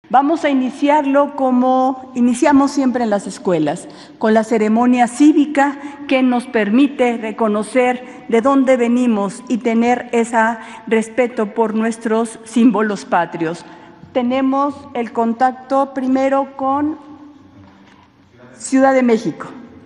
Vamos a iniciarlo como iniciamos siempre en las escuelas, con la ceremonia cívica que nos permite reconocer de dónde venimos y tener ese respeto por nuestros símbolos patrios. Tenemos el contacto primero con Ciudad de México.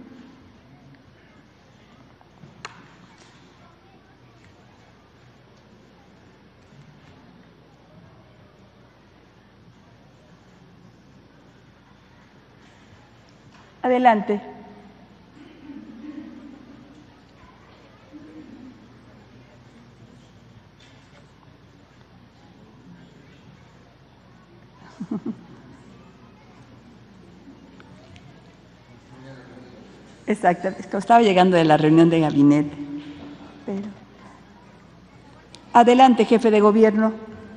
Adelante. Exacto, estaba llegando de la reunión de gabinete. Pero... Adelante, jefe de gobierno.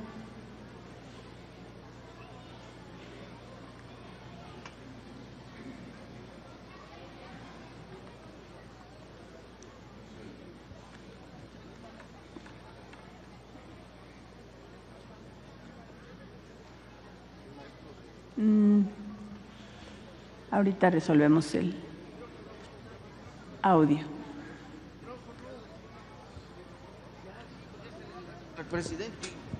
Ahorita resolvemos el audio. Al presidente.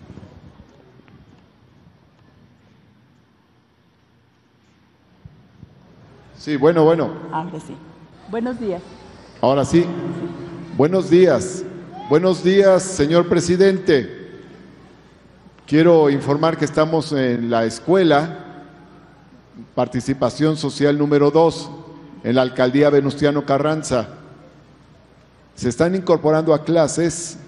Sí, bueno. Ahora sí. Buenos días. Ahora sí. Buenos días. Buenos días, señor presidente. Quiero informar que estamos en la escuela Participación Social número 2, en la Alcaldía Venustiano Carranza. Se están incorporando a clases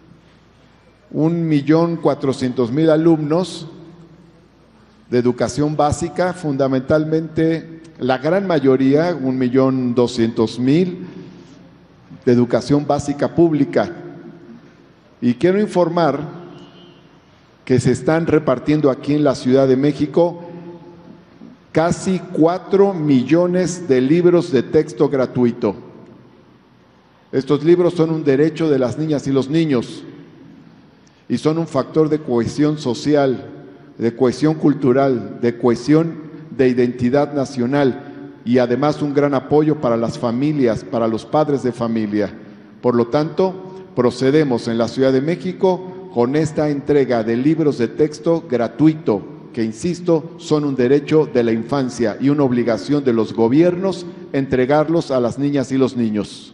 1.400.000 alumnos de educación básica, fundamentalmente la gran mayoría, 1.200.000, de educación básica pública. Y quiero informar que se están repartiendo aquí en la Ciudad de México casi 4 millones de libros de texto gratuito. Estos libros son un derecho de las niñas y los niños y son un factor de cohesión social, de cohesión cultural, de cohesión de identidad nacional y además un gran apoyo para las familias, para los padres de familia. Por lo tanto, procedemos en la Ciudad de México con esta entrega de libros de texto gratuito, que, insisto, son un derecho de la infancia y una obligación de los gobiernos entregarlos a las niñas y los niños.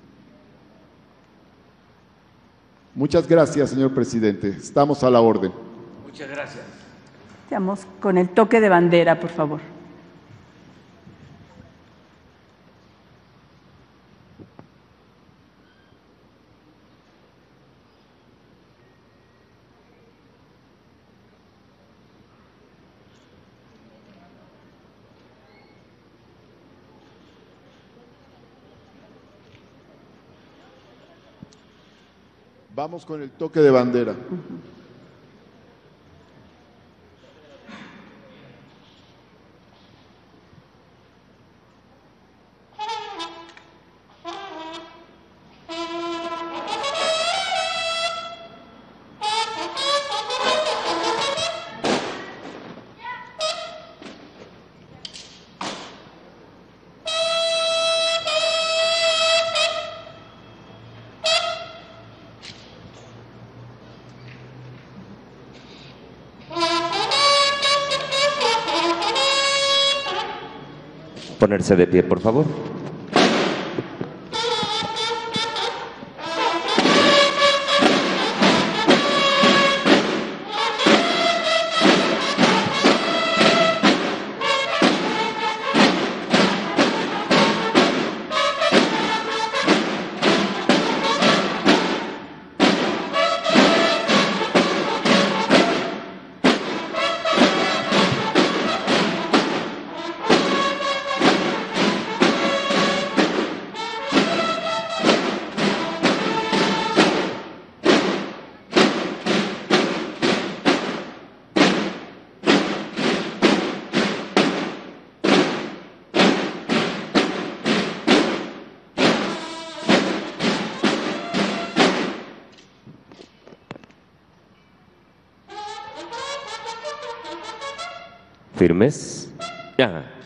Muchas gracias, señor presidente. Estamos a la orden. Muchas gracias. Estamos con el toque de bandera, por favor. Vamos con el toque de bandera. Ponerse de pie, por favor. Firmes. Ya.